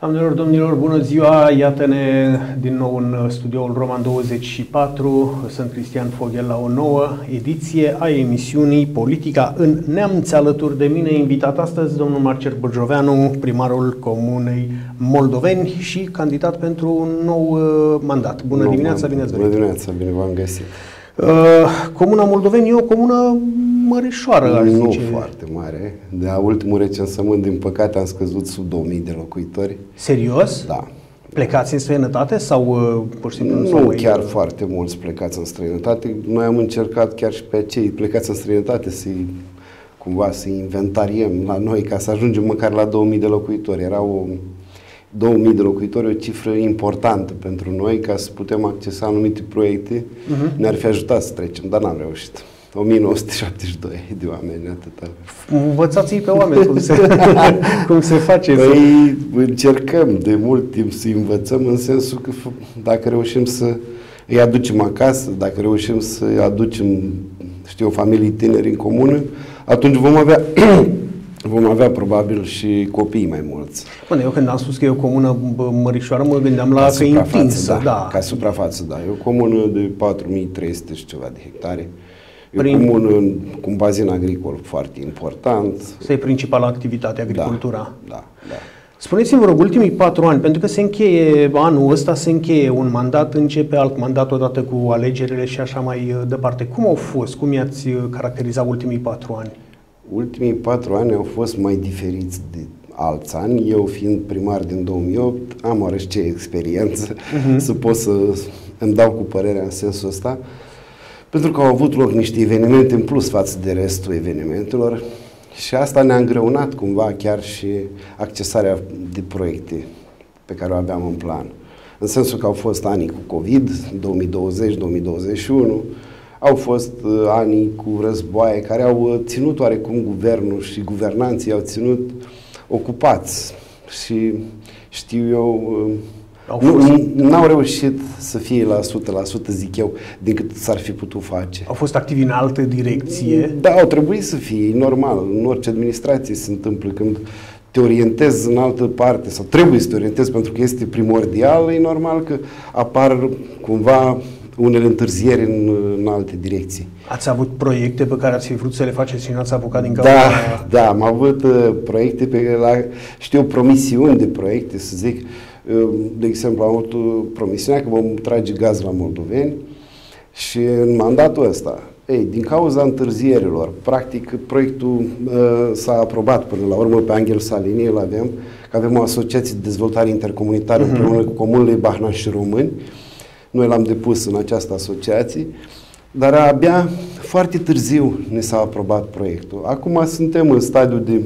Doamnelor, domnilor, bună ziua! Iată-ne din nou în studioul Roman 24. Sunt Cristian Foghel la o nouă ediție a emisiunii Politica în Neamț. Alături de mine, invitat astăzi, domnul Marcel Bârjoveanu, primarul Comunei Moldoveni și candidat pentru un nou mandat. Bună dimineața, bine ați venit! Bună dimineața, bine v-am găsit! Comuna Moldoveni e o comună mărișoară, aș zice. Nu foarte mare. De la ultimul recensământ, din păcate, am scăzut sub 2000 de locuitori. Serios? Da. Plecați în străinătate sau pur și simplu? Nu chiar foarte mulți plecați în străinătate. Noi am încercat chiar și pe cei plecați în străinătate să inventariem la noi ca să ajungem măcar la 2000 de locuitori. Erau 2000 de locuitori, o cifră importantă pentru noi ca să putem accesa anumite proiecte. Ne-ar fi ajutat să trecem, dar n-am reușit. 1972 de oameni, atâta. Învățați-i pe oameni cum se face. Păi încercăm de mult timp să învățăm, în sensul că dacă reușim să îi aducem acasă, dacă reușim să îi aducem, familii tineri în comună, atunci vom avea probabil și copii mai mulți. Bine, eu când am spus că e o comună mărișoară, mă gândeam la că e întinsă. Da. Ca suprafață, da. E o comună de 4300 și ceva de hectare. E o comună cu un bazin agricol foarte important. Asta e principala activitate, agricultura. Da. Spuneți-mi, vă rog, ultimii 4 ani, pentru că se încheie anul ăsta, se încheie un mandat, începe alt mandat odată cu alegerile și așa mai departe. Cum au fost? Cum i-ați caracterizat ultimii 4 ani? Ultimii 4 ani au fost mai diferiți de alți ani. Eu, fiind primar din 2008, am oarește experiență să pot să îmi dau cu părerea în sensul ăsta, pentru că au avut loc niște evenimente în plus față de restul evenimentelor și asta ne-a îngreunat cumva chiar și accesarea de proiecte pe care o aveam în plan. În sensul că au fost anii cu COVID, 2020-2021, au fost anii cu războaie care au ținut oarecum guvernul și guvernanții au ținut ocupați și știu eu, n-au reușit să fie la 100%, zic eu, din cât s-ar fi putut face. Au fost activi în altă direcție? Da, au trebuit să fie, normal, în orice administrație se întâmplă când te orientezi în altă parte sau trebuie să te orientezi pentru că este primordial, e normal că apar cumva unele întârzieri în alte direcții. Ați avut proiecte pe care ați fi vrut să le faceți și n-ați apucat din cauza... Da, am avut proiecte promisiuni de proiecte, să zic. De exemplu, am avut promisiunea că vom trage gaz la moldoveni și în mandatul ăsta, din cauza întârzierilor, practic proiectul s-a aprobat până la urmă pe Anghel Salini, îl avem, că avem o asociație de dezvoltare intercomunitară împreună cu comunele bahnași și români. Noi l-am depus în această asociație, dar abia foarte târziu ne s-a aprobat proiectul. Acum suntem în stadiul de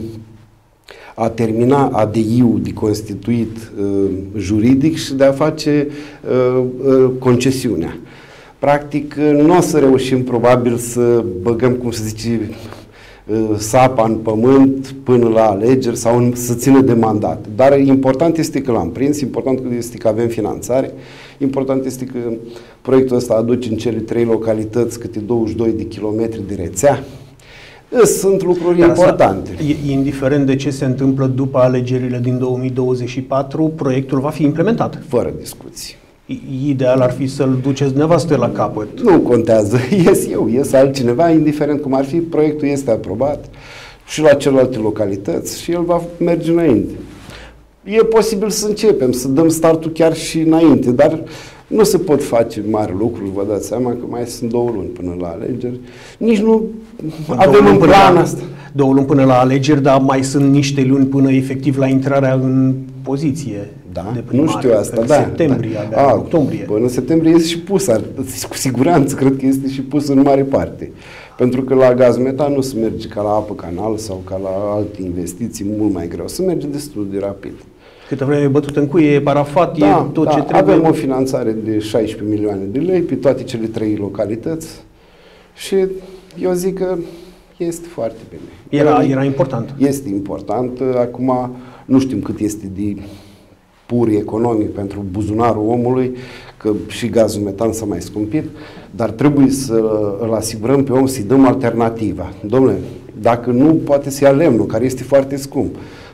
a termina ADI-ul de constituit juridic și de a face concesiunea. Practic, nu o să reușim probabil să băgăm, cum se zice, sapa în pământ până la alegeri sau să țină de mandat. Dar important este că l-am prins, important este că avem finanțare, important este că proiectul ăsta aduce în cele 3 localități câte 22 de kilometri de rețea. Sunt lucruri importante. Indiferent de ce se întâmplă după alegerile din 2024, proiectul va fi implementat. Fără discuții. Ideal ar fi să-l duceți dumneavoastră la capăt. Nu contează. Ies altcineva, indiferent cum ar fi, proiectul este aprobat și la celelalte localități și el va merge înainte. E posibil să începem, să dăm startul chiar și înainte, dar nu se pot face mari lucruri, vă dați seama că mai sunt 2 luni până la alegeri. Nici nu avem un plan asta. 2 luni până la alegeri, dar mai sunt niște luni până efectiv la intrarea în poziție. Da, de primar, nu știu asta, septembrie, octombrie. Până în septembrie este și pus, cu siguranță cred că este și pus în mare parte. Pentru că la gaz metan nu se merge ca la apă canal sau ca la alte investiții mult mai greu. Se merge destul de rapid. Câtă vreme e bătut în cuie, e parafat, e tot ce trebuie. Avem o finanțare de 16 milioane de lei pe toate cele 3 localități și eu zic că este foarte bine. Era important. Este important. Acum nu știm cât este de pur economic pentru buzunarul omului, că și gazul metan s-a mai scumpit, dar trebuie să îl asigurăm pe om, să-i dăm alternativa. Dom'le, dacă nu, poate să ia lemnul, care este foarte scump.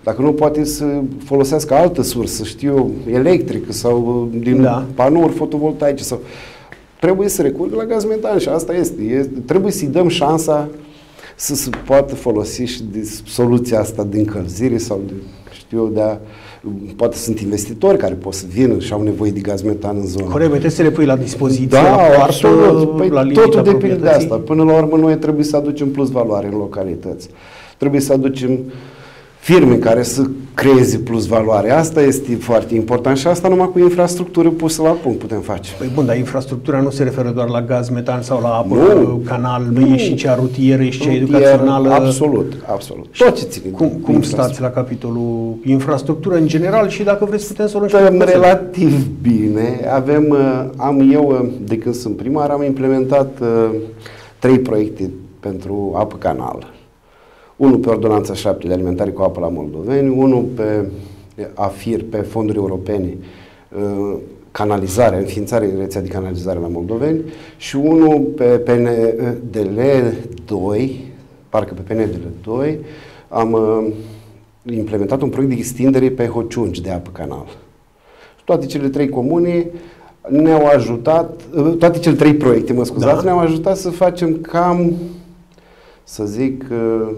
Dacă nu, poate să folosească altă sursă, știu, electrică sau din panouri fotovoltaice. Sau... Trebuie să recurgă la gaz metan și asta este. Trebuie să-i dăm șansa să se poată folosi și de soluția asta de încălzire sau de, știu, poate sunt investitori care pot să vină și au nevoie de gaz metan în zonă. Corect, trebuie să le pui la dispoziție. Da, absolut. Păi totul depinde de asta. Până la urmă, noi trebuie să aducem plus valoare în localități. Trebuie să aducem firme care să creeze plus valoare. Asta este foarte important și asta numai cu infrastructură pusă la punct putem face. Păi bun, dar infrastructura nu se referă doar la gaz metan sau la apă, canal, nu e și cea rutieră, e și cea educațională. Absolut. Tot ce ține. Cum stați la capitolul infrastructură în general și dacă vreți putem să o luăm și stăm relativ bine. Eu, de când sunt primar, am implementat 3 proiecte pentru apă canal. Unul pe ordonanța 7 de alimentare cu apă la moldoveni, unul pe AFIR, pe fonduri europene, canalizare, înființarea de rețea de canalizare la moldoveni și unul pe PNDL 2, parcă pe PNDL 2, am implementat un proiect de extindere pe Hociunci de apă canal. Toate cele 3 comune ne-au ajutat, toate cele 3 proiecte, ne-au ajutat să facem cam, să zic,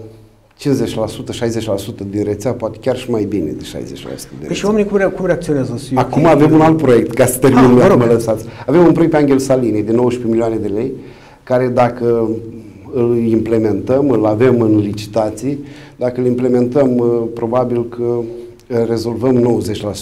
50%, 60% din rețea, poate chiar și mai bine de 60% de rețea. Și oamenii cum reacționează? Acum avem un alt proiect, ca să termin, mă lăsați. Avem un proiect pe Angel Salini de 19 milioane de lei, care dacă îl implementăm, îl avem în licitații, dacă îl implementăm, probabil că rezolvăm 90%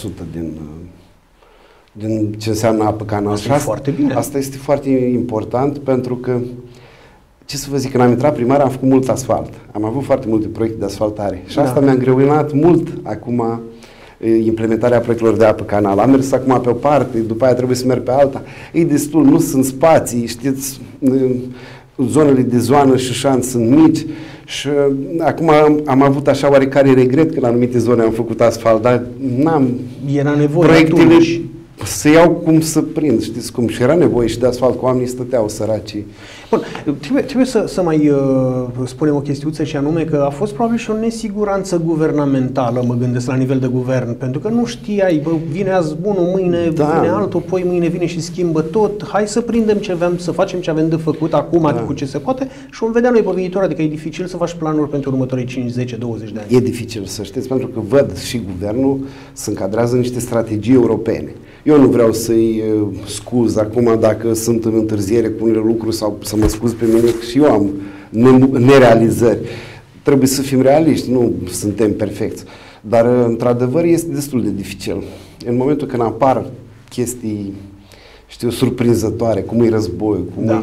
din ce înseamnă apă canal. Asta e foarte bine. Asta este foarte important pentru că ce să vă zic, când am intrat primar am făcut mult asfalt. Am avut foarte multe proiecte de asfaltare și asta mi-a îngreuinat mult acum implementarea proiectelor de apă canal. Am mers acum pe o parte, după aia trebuie să merg pe alta. E destul, nu sunt spații, știți, zonele de zoană și șanț sunt mici și acum am avut așa oarecare regret că la anumite zone am făcut asfalt, dar era nevoie proiectele atunci. Să iau cum să prind, știți cum, și era nevoie și de asfalt, cu oamenii stăteau săracii. Bun, trebuie să mai spunem o chestiuță și anume că a fost probabil și o nesiguranță guvernamentală, mă gândesc, la nivel de guvern, pentru că nu știai, vine azi unul, mâine vine altul, poi mâine vine și schimbă tot, hai să prindem ce avem, să facem ce avem de făcut acum, cu ce se poate și vom vedea noi pe viitor, adică e dificil să faci planuri pentru următorii 5, 10, 20 de ani. E dificil, să știți, pentru că văd și guvernul se încadrează în niște strategii europene. Eu nu vreau să-i scuz acum dacă sunt în întârziere cu unele lucruri sau să mă scuz pe mine, și eu am nerealizări. Trebuie să fim realiști, nu suntem perfecți. Dar, într-adevăr, este destul de dificil. În momentul când apar chestii, știu, surprinzătoare, cum e războiul,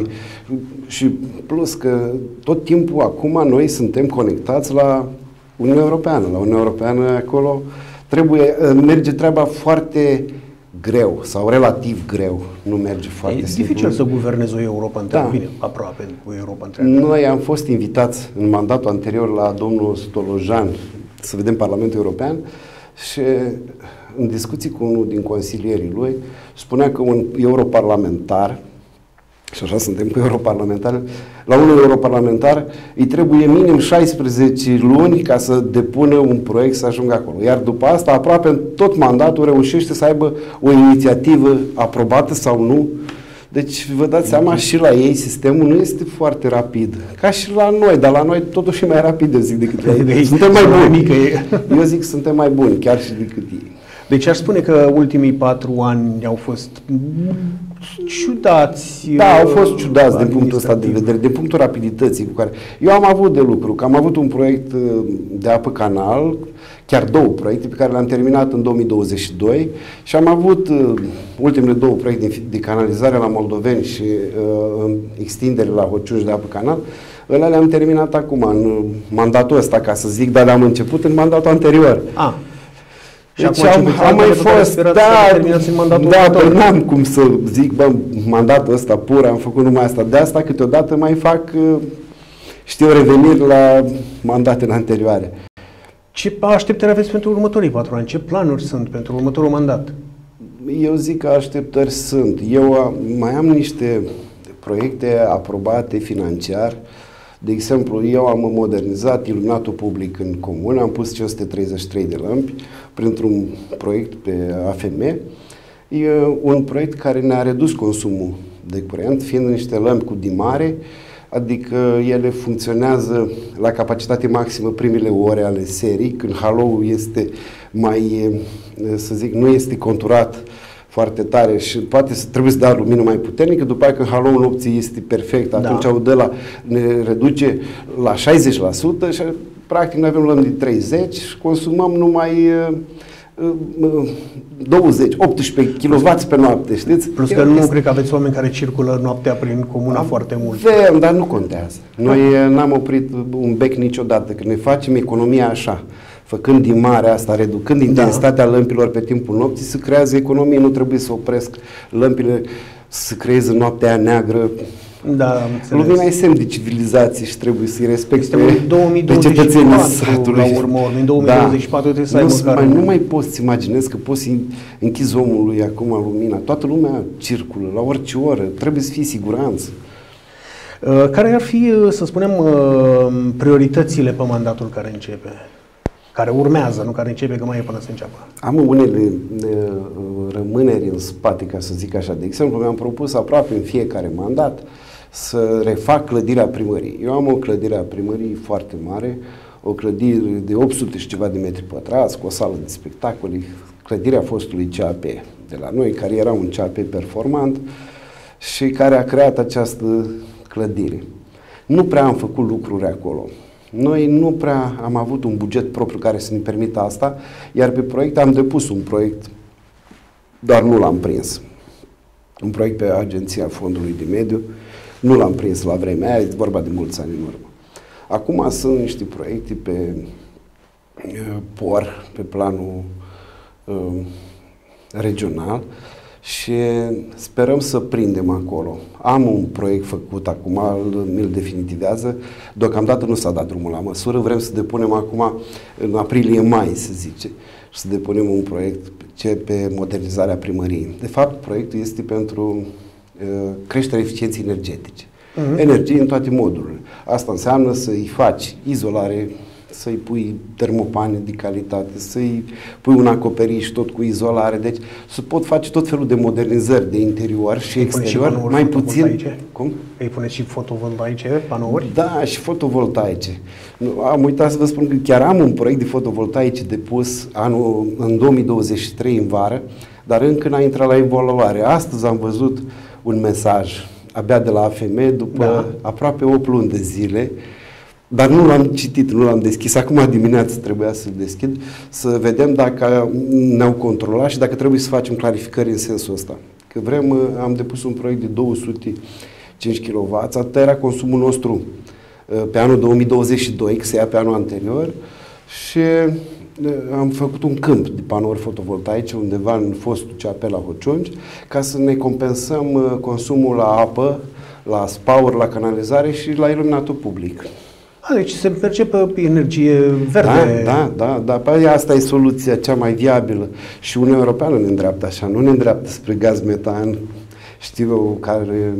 și plus că tot timpul acum noi suntem conectați la Uniunea Europeană. La Uniunea Europeană acolo merge treaba foarte greu sau relativ greu, nu merge foarte simplu. E dificil să guvernezi o Europa întreagă, bine, aproape o Europa întreagă. Noi am fost invitați în mandatul anterior la domnul Stolojan să vedem Parlamentul European și în discuții cu unul din consilierii lui spunea că un europarlamentar, și așa suntem cu europarlamentari, la unul europarlamentar îi trebuie minim 16 luni ca să depună un proiect să ajungă acolo. Iar după asta, aproape în tot mandatul reușește să aibă o inițiativă aprobată sau nu. Deci vă dați seama, și la ei sistemul nu este foarte rapid. Ca și la noi, dar la noi totuși e mai rapid, eu zic, decât la ei. Suntem mai buni. Eu zic, suntem mai buni, chiar și decât ei. Deci aș spune că ultimii 4 ani au fost ciudați. Da, au fost ciudați din punctul ăsta de vedere, din punctul rapidității cu care... Eu am avut de lucru, că am avut un proiect de apă canal, chiar 2 proiecte pe care le-am terminat în 2022 și am avut ultimele 2 proiecte de canalizare la moldoveni și extindere la Hociunci de apă canal. Ăla le-am terminat acum, în mandatul ăsta, ca să zic, dar le-am început în mandatul anterior. Și deci am mai fost, dar n-am cum să zic, mandatul ăsta pur, am făcut numai asta. De asta câteodată mai fac, știu, reveniri la mandatele anterioare. Ce așteptări aveți pentru următorii 4 ani? Ce planuri sunt pentru următorul mandat? Eu zic că așteptări sunt. Eu mai am niște proiecte aprobate financiar De exemplu, eu am modernizat iluminatul public în comună, am pus 533 de lămpi printr-un proiect pe AFM. E un proiect care ne-a redus consumul de curent, fiind niște lămpi cu dimare, adică ele funcționează la capacitate maximă primele ore ale serii, când haloul este mai, să zic, nu este conturat foarte tare și trebuie să dea lumină mai puternică, după aceea când haloul nopții este perfect, atunci ăla ne reduce la 60% și practic noi avem lămpi de 30 și consumăm numai 18 kW pe noapte, știți? Plus că nu cred că aveți oameni care circulă noaptea prin comuna foarte mult. Avem, dar nu contează. Noi n-am oprit un bec niciodată, că ne facem economia așa. Făcând din mare asta, reducând intensitatea lămpilor pe timpul nopții, se creează economie, nu trebuie să opresc lămpile, să creeze noaptea aia neagră. Da, lumina e semn de civilizație și trebuie să-i respecte pe cetățenii satului. La urmă, în 2024 trebuie să ai măcar... Nu mai poți să imaginezi că poți să închizi omului acum lumina. Toată lumea circulă, la orice oră, trebuie să fie siguranță. Care ar fi, să spunem, prioritățile pe mandatul care începe? Care urmează, nu care începe, că mai e până să înceapă. Am unele rămâneri în spate, ca să zic așa. De exemplu, mi-am propus aproape în fiecare mandat să refac clădirea primăriei. Eu am o clădire a primăriei foarte mare, o clădire de 800 și ceva de metri pătrați, cu o sală de spectacole, clădirea fostului CAP de la noi, care era un CAP performant și care a creat această clădire. Nu prea am făcut lucruri acolo. Noi nu prea am avut un buget propriu care să ne permită asta, iar pe proiect am depus un proiect, dar nu l-am prins. Un proiect pe Agenția Fondului de Mediu, nu l-am prins la vremea aia, e vorba de mulți ani în urmă. Acum sunt niște proiecte pe POR, pe planul regional, și sperăm să prindem acolo. Am un proiect făcut acum, mi-l definitivează, deocamdată nu s-a dat drumul la măsură, vrem să depunem acum în aprilie-mai, se zice, și să depunem un proiect pe modernizarea primăriei. De fapt, proiectul este pentru creșterea eficienței energetice. Energie în toate modurile. Asta înseamnă să-i faci izolare, să-i pui termopane de calitate, să-i pui un acoperiș tot cu izolare, deci să pot face tot felul de modernizări de interior și exterior, mai puțin... Cum? Îi puneți și fotovoltaice, panouri? Da, și fotovoltaice. Am uitat să vă spun că chiar am un proiect de fotovoltaice depus în 2023 în vară, dar încă n-a intrat la evaluare. Astăzi am văzut un mesaj abia de la AFM după aproape 8 luni de zile, dar nu l-am citit, nu l-am deschis. Acum dimineață trebuia să-l deschid, să vedem dacă ne-au controlat și dacă trebuie să facem clarificări în sensul ăsta. Că am depus un proiect de 205 kW, atât era consumul nostru pe anul 2022, că se ia pe anul anterior, și am făcut un câmp de panouri fotovoltaice undeva în fostul CAP la Hocionci, ca să ne compensăm consumul la apă, la spauri, la canalizare și la iluminatul public. Deci se merge pe energie verde. Da. Păi asta e soluția cea mai viabilă. Și Uniunea Europeană ne îndreaptă așa, nu ne îndreaptă spre gaz metan, știu eu, care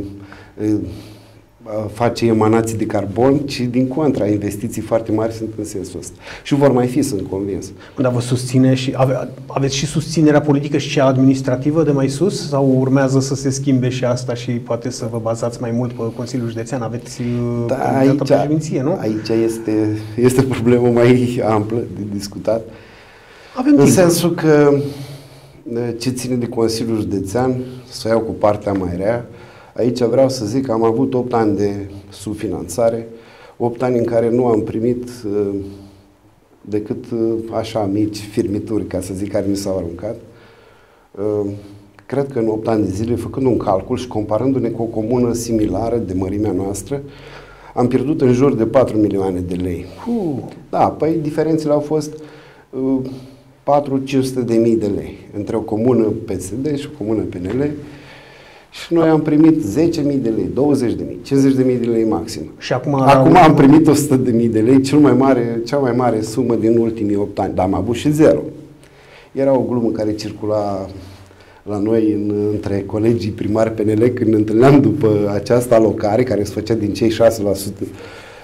face emanații de carbon, ci din contra, investiții foarte mari sunt în sensul ăsta. Și vor mai fi, sunt convins. Dar vă susține și aveți și susținerea politică și cea administrativă de mai sus? Sau urmează să se schimbe și asta și poate să vă bazați mai mult pe Consiliul Județean? Aveți președinție, nu? Aici este o problemă mai amplă de discutat. Avem în sensul că ce ține de Consiliul Județean, să iau cu partea mai rea, aici vreau să zic că am avut 8 ani de subfinanțare, 8 ani în care nu am primit decât așa mici firmituri, ca să zic, care mi s-au aruncat. Cred că în 8 ani de zile, făcând un calcul și comparându-ne cu o comună similară de mărimea noastră, am pierdut în jur de 4 milioane de lei. Da, păi diferențele au fost 400-500 de mii de lei între o comună PSD și o comună PNL. Și noi am primit 10.000 de lei, 20.000, 50.000 de lei maxim. Și acum am primit 100.000 de lei, cea mai mare sumă din ultimii 8 ani, dar am avut și zero. Era o glumă care circula la noi între colegii primari PNL când ne întâlneam după această alocare, care se făcea din cei 6%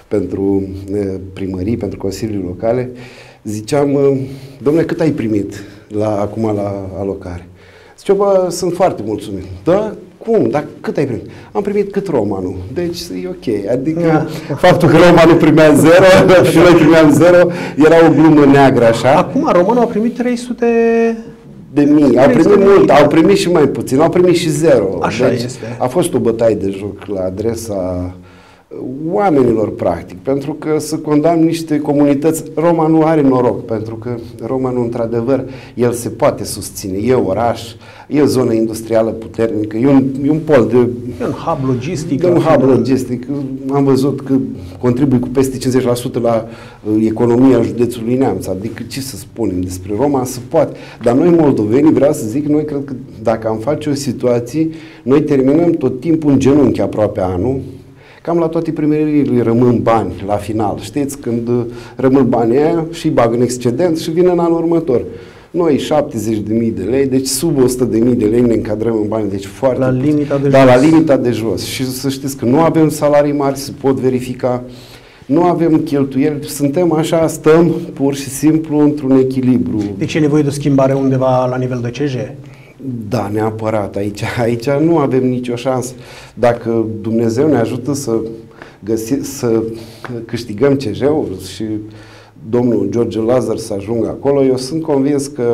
pentru primării, pentru consilii locale, ziceam, dom'le, cât ai primit acum la alocare? Zice, bă, sunt foarte mulțumit. Da? Cum? Dar cât ai primit? Am primit cât romanul. Deci e ok. Adică faptul că romanul primea 0 și noi primeam 0 era o glumă neagră așa. Acum romanul a primit 300 de mii. Au primit mult, au primit și mai puțin, au primit și 0. Așa deci este. A fost o bătaie de joc la adresa oamenilor, practic, pentru că să condamn niște comunități. Roma nu are noroc, pentru că Roma nu, într-adevăr, el se poate susține. E oraș, e o zonă industrială puternică, e un pol de... E un hub logistic. E un hub logistic. Am văzut că contribuie cu peste 50% la economia județului Neamț. Adică ce să spunem despre Roma, se poate. Dar noi, moldovenii, vreau să zic, noi cred că dacă am face o situație, noi terminăm tot timpul în genunchi aproape anul. Cam la toate primăriile rămân bani la final. Știți, când rămân banii aia și bag în excedent și vine în anul următor. Noi 70.000 de lei, deci sub 100.000 de lei ne încadrăm în bani, deci foarte la limita de jos. Da, la limita de jos. Și să știți că nu avem salarii mari, se pot verifica, nu avem cheltuieli, suntem așa, stăm pur și simplu într-un echilibru. Deci e nevoie de o schimbare undeva la nivel de CJ? Da, neapărat. Aici nu avem nicio șansă. Dacă Dumnezeu ne ajută să câștigăm CJ-ul și domnul George Lazar să ajungă acolo, eu sunt convins că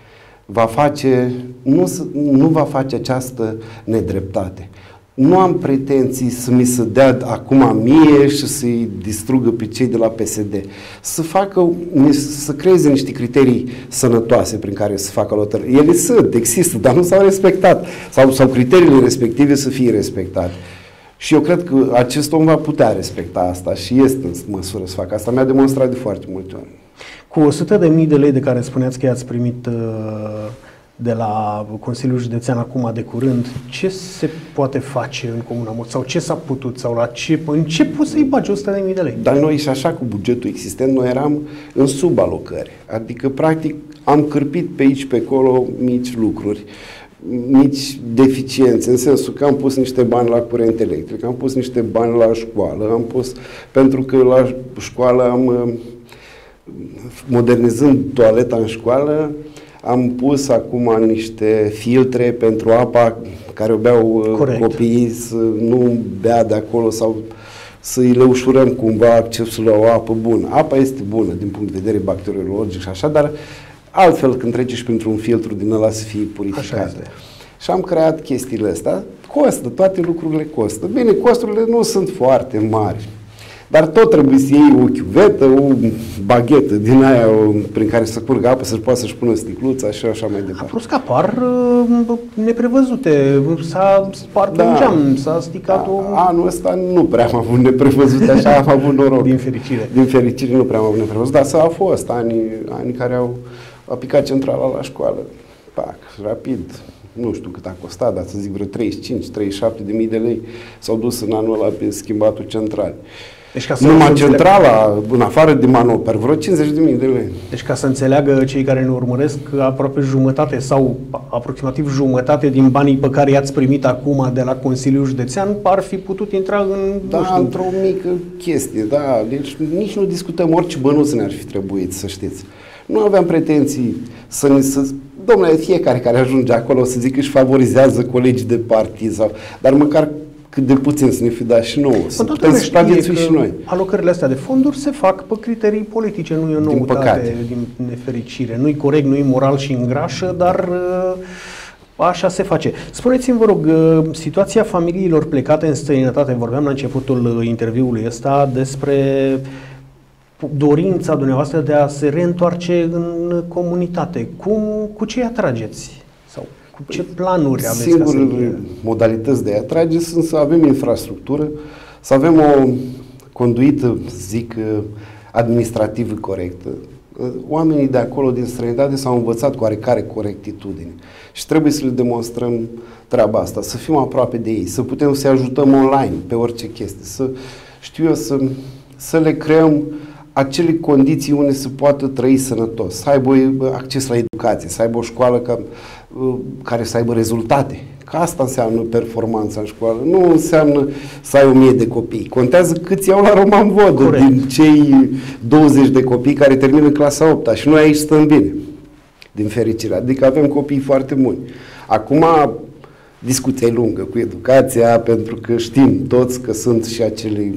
nu va face această nedreptate. Nu am pretenții să mi se dea acum mie și să-i distrugă pe cei de la PSD. Să creeze niște criterii sănătoase prin care să facă alătări. Ele există, dar nu s-au respectat. Sau criteriile respective să fie respectate. Și eu cred că acest om va putea respecta asta și este în măsură să facă asta. Mi-a demonstrat de foarte multe ori. Cu 100.000 de lei de care spuneați că i-ați primit de la Consiliul Județean acum de curând, ce se poate face în Comuna Moț? Sau ce s-a putut? Sau în ce poți să-i bagi 100.000 de lei? Dar noi și așa cu bugetul existent, noi eram în subalocări. Adică, practic, am cârpit pe aici, pe acolo mici lucruri, mici deficiențe, în sensul că am pus niște bani la curent electric, am pus niște bani la școală, pentru că la școală modernizând toaleta în școală, am pus acum niște filtre pentru apa care o beau copiii, să nu bea de acolo sau să le ușurăm cumva accesul la o apă bună. Apa este bună din punct de vedere bacteriologic și așa, dar altfel când treci și pentru un filtru din ăla să fie purificat. Și am creat chestiile astea. Costă, toate lucrurile costă. Bine, costurile nu sunt foarte mari. Dar tot trebuie să iei o chiuvetă, o baghetă din aia prin care să curgă apă, să-și poată să-și pună sticluța și așa mai departe. Plus că apar neprevăzute. S-a spart un geam, s-a sticat Anul ăsta nu prea am avut neprevăzute, așa am avut noroc. Din fericire. Din fericire nu prea am avut neprevăzute, dar au fost ani care a picat centrala la școală. Pac, rapid. Nu știu cât a costat, dar să zic vreo 35-37 de mii de lei s-au dus în anul ăla pe schimbatul central. Deci numai centrala, în afară de manoper, vreo 50.000 de lei. Deci ca să înțeleagă cei care ne urmăresc, aproape jumătate sau aproximativ jumătate din banii pe care i-ați primit acum de la Consiliul Județean ar fi putut intra în... Da, într-o mică chestie, da. Deci nici nu discutăm, orice bănuț ne-ar fi trebuit, să știți. Nu aveam pretenții domnule, fiecare care ajunge acolo să zic că își favorizează colegii de partid, dar măcar cât de puțin să ne fi dat și nouă, să putem să supraviețui și noi. Alocările astea de fonduri se fac pe criterii politice, nu e o noutate, din nefericire. Nu-i corect, nu-i moral și îngrașă, dar așa se face. Spuneți-mi, vă rog, situația familiilor plecate în străinătate, vorbeam la începutul interviului ăsta despre dorința dumneavoastră de a se reîntoarce în comunitate. Cu ce atrageți? Sau cu ce planuri aveți? Singurele modalități de a atrage sunt să avem infrastructură, să avem o conduită, zic, administrativă corectă. Oamenii de acolo, din străinătate, s-au învățat cu oarecare corectitudine și trebuie să le demonstrăm treaba asta, să fim aproape de ei, să putem să-i ajutăm online pe orice chestie, să le creăm acele condiții unde se poate trăi sănătos, să aibă acces la educație, să aibă o școală care să aibă rezultate. Că asta înseamnă performanța în școală. Nu înseamnă să ai 1000 de copii. Contează câți iau la Roman Vodă din cei 20 de copii care termină clasa 8-a. Și noi aici stăm bine, din fericire. Adică avem copii foarte buni. Acum, discuția e lungă cu educația, pentru că știm toți că sunt și acele...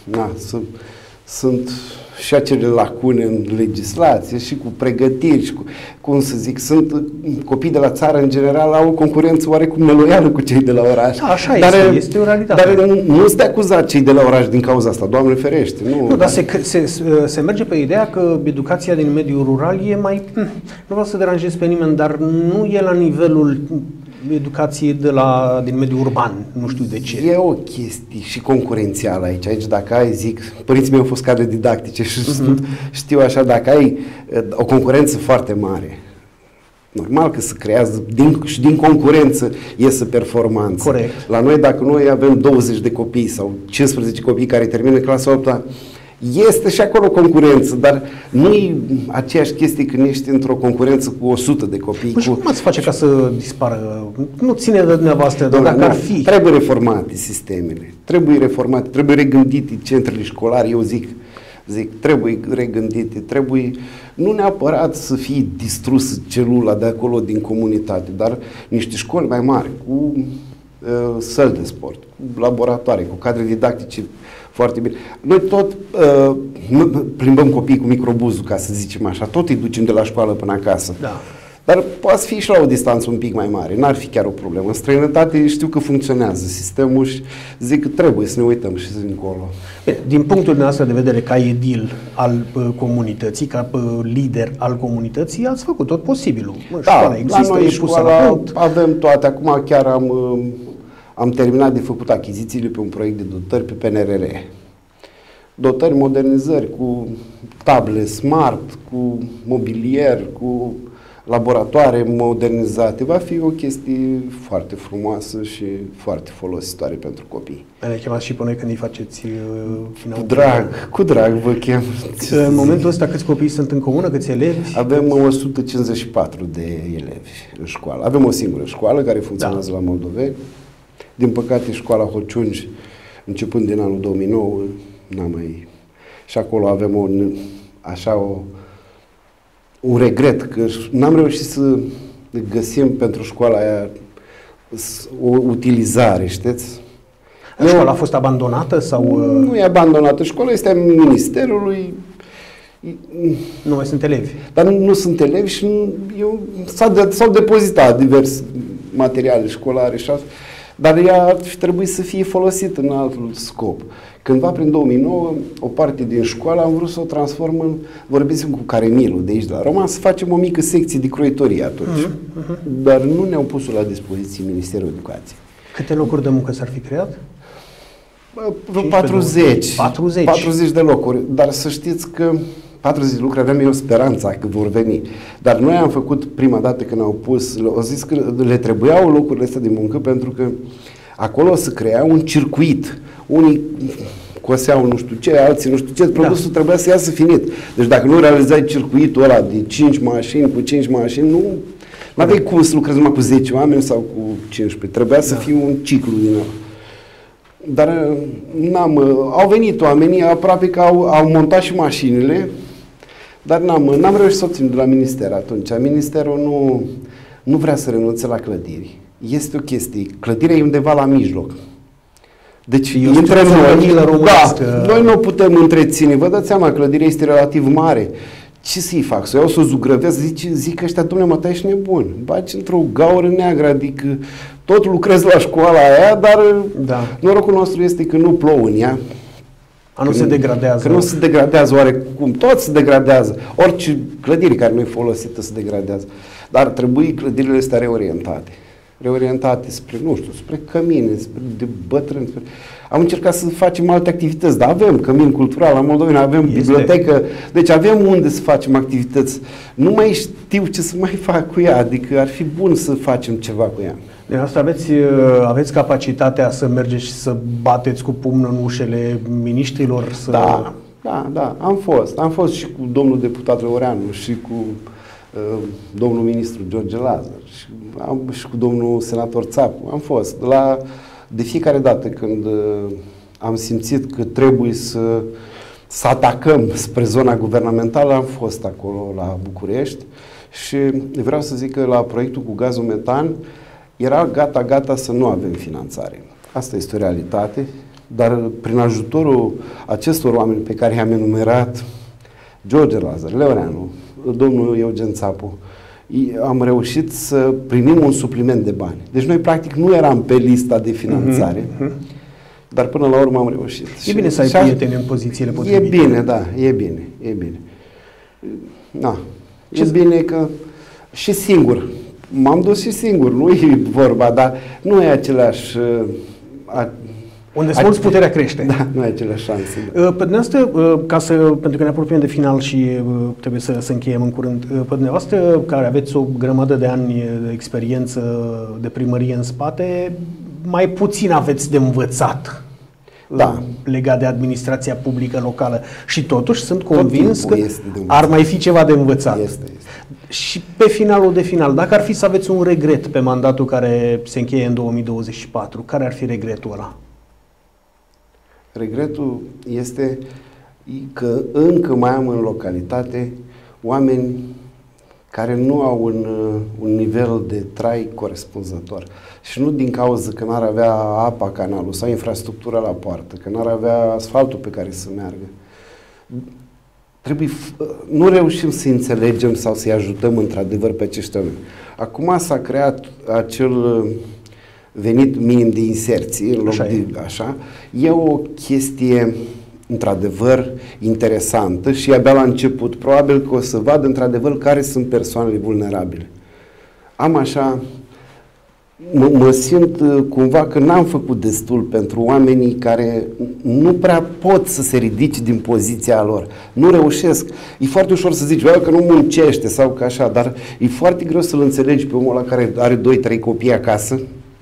sunt și acele lacune în legislație și cu pregătiri și cu, cum să zic, sunt copii de la țară în general au o concurență oarecum neloială cu cei de la oraș. Da, așa este o realitate. Dar nu este acuzat cei de la oraș din cauza asta, Doamne ferește. Nu, dar se merge pe ideea că educația din mediul rural e mai, nu vreau să deranjez pe nimeni, dar nu e la nivelul educației din mediul urban, nu știu de ce. E o chestie și concurențială aici. Aici dacă ai, zic, părinții mei au fost cadre didactice și știu așa, dacă ai o concurență foarte mare, normal că se creează și din concurență iese performanță. Corect. La noi, dacă noi avem 20 de copii sau 15 copii care termină clasa 8-a, este și acolo concurență, dar nu e aceeași chestie când ești într-o concurență cu 100 de copii. Și cum ați face ca să dispară? Nu ține de dumneavoastră, dar dacă ar fi. Trebuie reformate sistemele, trebuie reformate, trebuie regândite centrele școlare, eu zic, trebuie regândite, trebuie nu neapărat să fie distrusă celula de acolo din comunitate, dar niște școli mai mari, cu săli de sport, cu laboratoare, cu cadre didactice foarte bine. Noi tot plimbăm copiii cu microbuzul, ca să zicem așa, tot îi ducem de la școală până acasă. Da. Dar poate fi și la o distanță un pic mai mare, n-ar fi chiar o problemă. În străinătate știu că funcționează sistemul și zic că trebuie să ne uităm și încolo. Din punctul nostru de vedere, ca edil al comunității, ca lider al comunității, ați făcut tot posibilul. Școala există, la noi școala avem toate. Acum chiar am terminat de făcut achizițiile pe un proiect de dotări pe PNRR. Dotări, modernizări, cu table smart, cu mobilier, cu laboratoare modernizate. Va fi o chestie foarte frumoasă și foarte folositoare pentru copii. Ne chemați și pe noi când îi faceți cu drag vă chem. În momentul ăsta câți copii sunt în comună, câți elevi? Avem 154 de elevi în școală. Avem o singură școală care funcționează la Moldoveni. Din păcate, școala Hociungi, începând din anul 2009, și acolo avem un regret, că n-am reușit să găsim pentru școala aia o utilizare, știți? Școala a fost abandonată sau... Nu e abandonată. Școala este a Ministerului. Nu mai sunt elevi. Dar nu sunt elevi și s-au depozitat diverse materiale școlare și asta. Dar ea ar trebui să fie folosită în alt scop. Cândva, prin 2009, o parte din școală am vrut să o transformăm, vorbim cu Caremilul de aici, de la Roman, să facem o mică secție de croitorie atunci. Dar nu ne-au pus la dispoziție Ministerul Educației. Câte locuri de muncă s-ar fi creat? 40 de locuri. Dar să știți că 40 de lucruri, aveam eu speranța că vor veni. Dar noi am făcut prima dată când au pus, au zis că le trebuiau locurile astea de muncă pentru că acolo se crea un circuit. Unii coseau nu știu ce, alții nu știu ce, produsul trebuia să iasă finit. Deci dacă nu realizai circuitul ăla de 5 mașini, cu 5 mașini, nu aveai cum să lucrezi numai cu 10 oameni sau cu 15. Trebuia să fie un ciclu din ăla. Dar au venit oamenii, aproape că au montat și mașinile, dar n-am reușit să obțin de la minister atunci. Ministerul nu vrea să renunțe la clădiri. Este o chestie. Clădirea e undeva la mijloc. Deci între noi nu putem întreține. Vă dați seama, clădirea este relativ mare. Ce să-i fac? Să o iau să o zugrăvesc? Zic ăștia, dom'le, mă, tai, ești nebun. Bagi într-o gaură neagră, adică tot lucrez la școala aia, dar norocul nostru este că nu plouă în ea. Nu se degradează. Că nu se degradează oarecum. Tot se degradează. Orice clădire care nu e folosită se degradează. Dar trebuie clădirile astea reorientate spre, nu știu, spre cămine, de bătrâni. Am încercat să facem alte activități, dar avem cămin cultural la Moldoveni, avem bibliotecă, deci avem unde să facem activități. Nu mai știu ce să mai fac cu ea, adică ar fi bun să facem ceva cu ea. De asta aveți capacitatea să mergeți și să bateți cu pumnul în ușele miniștrilor? Da, am fost și cu domnul deputat Răureanu și cu domnul ministru George Lazar și cu domnul senator Țapu. Am fost. De fiecare dată când am simțit că trebuie să atacăm spre zona guvernamentală, am fost acolo la București și vreau să zic că la proiectul cu gazul metan era gata să nu avem finanțare. Asta este o realitate, dar prin ajutorul acestor oameni pe care i-am enumerat, George Lazar, Răureanu, domnul Eugen Țapu, am reușit să primim un supliment de bani. Deci noi practic nu eram pe lista de finanțare, dar până la urmă am reușit. E bine să ai prieteni în pozițiile potrivite. E bine, da, e bine. Da. E bine că și singur. M-am dus și singur, nu e vorba, dar nu e același... Unde smulți, puterea crește. Da, nu e aceleași șanse. Pe dumneavoastră, pentru că ne apropiem de final și trebuie să încheiem în curând, pe dumneavoastră, care aveți o grămadă de ani de experiență de primărie în spate, mai puțin aveți de învățat legat de administrația publică locală. Și totuși sunt convins că ar mai fi ceva de învățat. Este. Și pe finalul de final, dacă ar fi să aveți un regret pe mandatul care se încheie în 2024, care ar fi regretul ăla? Regretul este că încă mai am în localitate oameni care nu au un nivel de trai corespunzător. Și nu din cauza că n-ar avea apa canalul sau infrastructura la poartă, că n-ar avea asfaltul pe care să meargă. Nu reușim să înțelegem sau să-i ajutăm într-adevăr pe acești oameni. Acum s-a creat acel venit minim de inserție, în loc de așa. E o chestie într-adevăr interesantă și abia la început. Probabil că o să vad într-adevăr care sunt persoanele vulnerabile. Am așa, mă simt cumva că n-am făcut destul pentru oamenii care nu prea pot să se ridice din poziția lor. Nu reușesc. E foarte ușor să zici că nu muncește sau că așa, dar e foarte greu să-l înțelegi pe omul ăla care are 2-3 copii acasă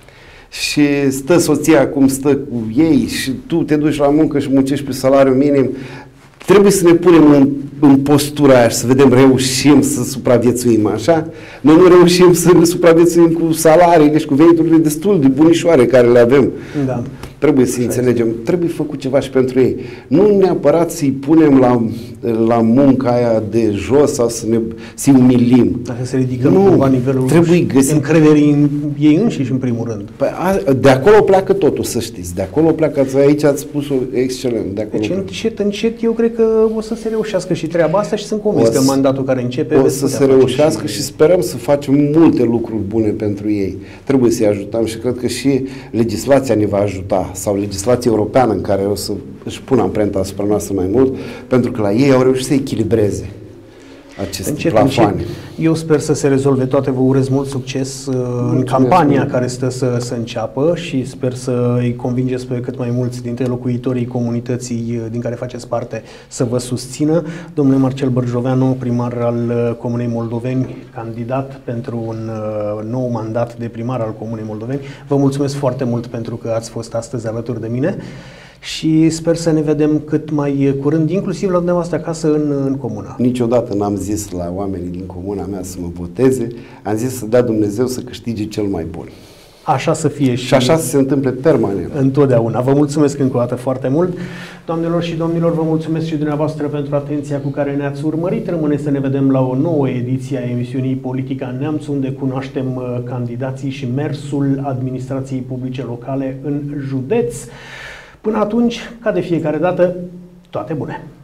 și stă soția cum stă cu ei și tu te duci la muncă și muncești pe salariu minim. Trebuie să ne punem în postura aia și să vedem, reușim să supraviețuim, așa? Noi nu reușim să ne supraviețuim cu salariile și cu veniturile destul de bunișoare care le avem. Da. Trebuie să înțelegem, trebuie făcut ceva și pentru ei. Nu neapărat să-i punem la munca aia de jos sau să-i umilim. Dacă să ridicăm cumva nivelul încrederii în ei înșiși, în primul rând. Păi, de acolo pleacă totul, să știți. De acolo pleacă, aici ați spus-o excelent. De acolo deci încet, eu cred că o să se reușească și treaba asta și sunt convins că în mandatul care începe o să se reușească și sperăm să facem multe lucruri bune pentru ei. Trebuie să-i ajutăm și cred că și legislația ne va ajuta sau legislația europeană în care o să își pună amprenta asupra noastră mai mult, pentru că la ei au reușit să echilibreze aceste plafoane. Eu sper să se rezolve toate, vă urez mult succes în campania care stă să înceapă și sper să îi convingeți pe cât mai mulți dintre locuitorii comunității din care faceți parte să vă susțină. Domnule Marcel Bărjoveanu, primar al Comunei Moldoveni, candidat pentru un nou mandat de primar al Comunei Moldoveni, vă mulțumesc foarte mult pentru că ați fost astăzi alături de mine și sper să ne vedem cât mai curând, inclusiv la dumneavoastră acasă în comună. Niciodată n-am zis la oamenii din comuna mea să mă voteze, am zis să dea Dumnezeu să câștige cel mai bun. Așa să fie și așa să se întâmple permanent. Întotdeauna. Vă mulțumesc încă o dată foarte mult. Doamnelor și domnilor, vă mulțumesc și dumneavoastră pentru atenția cu care ne-ați urmărit. Rămâne să ne vedem la o nouă ediție a emisiunii Politica Neamț, unde cunoaștem candidații și mersul administrației publice locale în județ. Până atunci, ca de fiecare dată, toate bune!